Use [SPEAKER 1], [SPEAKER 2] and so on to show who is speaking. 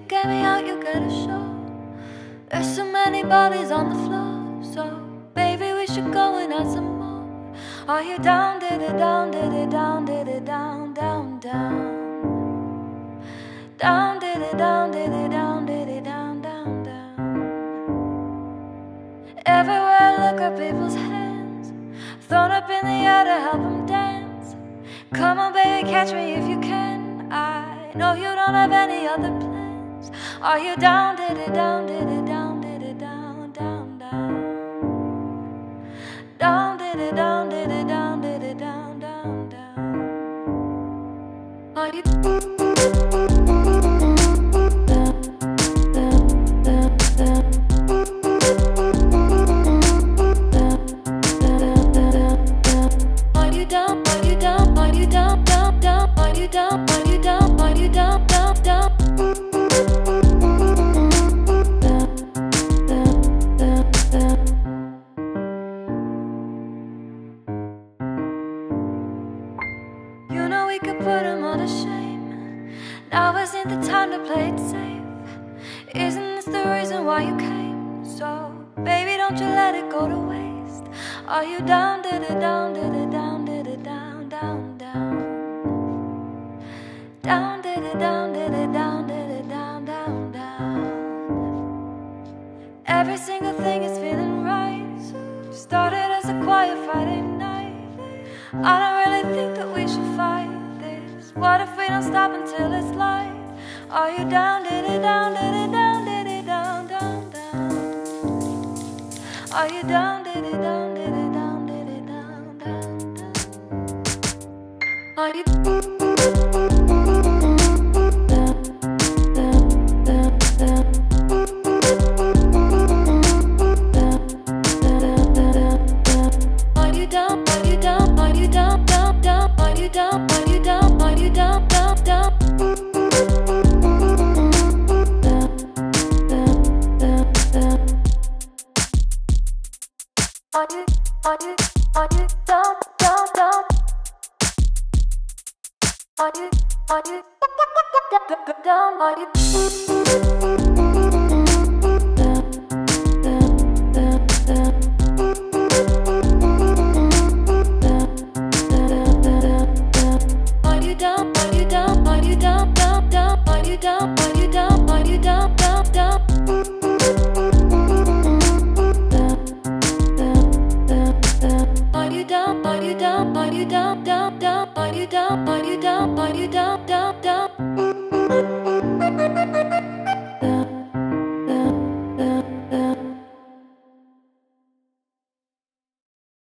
[SPEAKER 1] get me out, you get a show. There's so many bodies on the floor, so baby, we should go and add some more. Are you down, did it down, did it down, did it down, down, down? Down, did it down, did it down, did it down, down, down. Everywhere I look are people's hands thrown up in the air to help them dance. Come on baby, catch me if you can. I know you don't have any other plans. Are you down, did it down, did it down, did it down, down, down? Down, did it down, did it down, did it down, down, down? Are you put him all to shame. Now isn't the time to play it safe. Isn't this the reason why you came? So baby, don't you let it go to waste. Are you down, did it down, did it down, did it down, down, down? Down, did it down, did it down, did it down, down, down? Every single thing is feeling right. Started as a quiet Friday night. I don't really think that we should fight. What if we don't stop until it's light? Are you down, did it down, did it down, did it down, down, down? Are you down, did it down, did it down, did it down, down, down? Are you down, down, down, down, down?